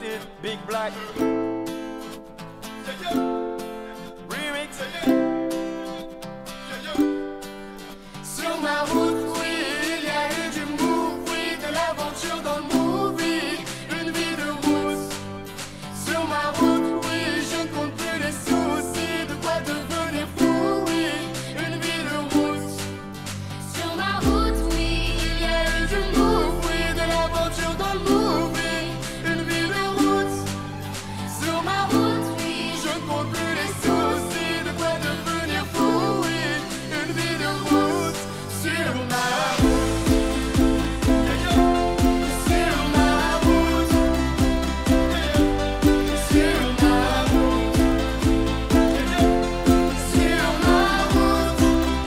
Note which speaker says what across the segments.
Speaker 1: Limited, Big Black. Remix.
Speaker 2: Sur ma route, oui, il y a eu du move, oui, de l'aventure dans le movie, une vie de route. Sur ma route, oui, je ne compte plus les soucis, de quoi devenir fou, oui, une vie de route. Sur ma route, oui, il y a eu du move, oui, de l'aventure dans le movie, une vie de route. Sur ma route, oui, je ne compte plus les soucis, de quoi devenir fou, oui, une vie de route. Sur ma route, sur ma route, sur ma route, sur ma route.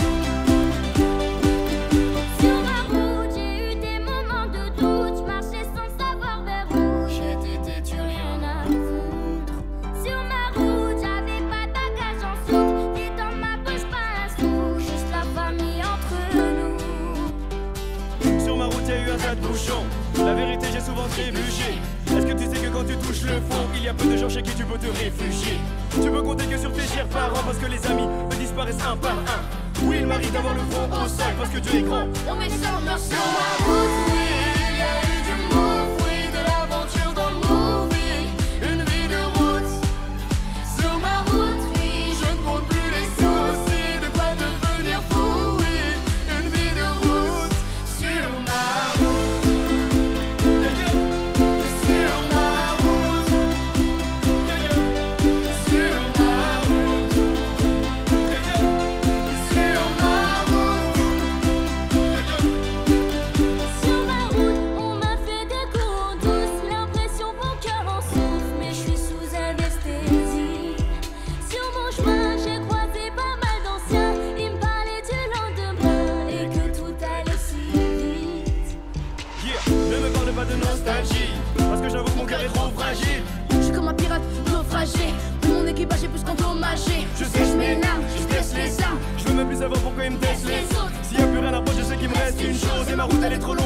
Speaker 3: Sur ma route, j'ai eu des moments de doute. Je marchais sans savoir vers où
Speaker 2: J'étais têtu, rien à
Speaker 3: foutre. Sur ma route, j'avais pas de bagage en soute. Vide dans ma poche, pas un sou. Juste la famille entre nous.
Speaker 1: Sur ma route, y a eu un tas de bouchons. La vérité, j'ai souvent trébuché. Est-ce que tu sais que quand tu touches le fond, il y a peu de gens chez qui tu peux te réfugier? Tu peux compter que sur tes chers parents parce que les amis disparaissent un par un. Oui, il m'arrive d'avoir le front au sol parce que Dieu est grand.
Speaker 2: On met ça sur ma route, oui, il y a eu du move, oui, de l'aventure dans le movie, une vie de route. Sur ma route, oui, je ne compte plus les soucis, de quoi devenir fou, oui, une vie de route. Sur ma route, sur ma route, sur ma route, sur ma route.
Speaker 3: Sur ma route, on m'a fait des coups douces. L'impression que mon cœur en souffre, mais je suis sous anesthésie. Sur mon chemin, j'ai croisé pas mal d'anciens. Ils me parlaient du lendemain et que tout allait si vite.
Speaker 1: Yeah, ne me parle pas de nostalgie parce que j'avoue que mon cœur est trop fragile.
Speaker 2: Je suis comme un pirate naufragé, mon équipage est plus qu'endommagé.
Speaker 1: Je sais, je m'énerve,
Speaker 2: je teste les armes.
Speaker 1: Je veux même plus savoir pourquoi ils me testent
Speaker 2: Les autres.
Speaker 1: S'il y a plus rien à reprocher, je sais qu'il me reste une chose. Et ma route elle est trop longue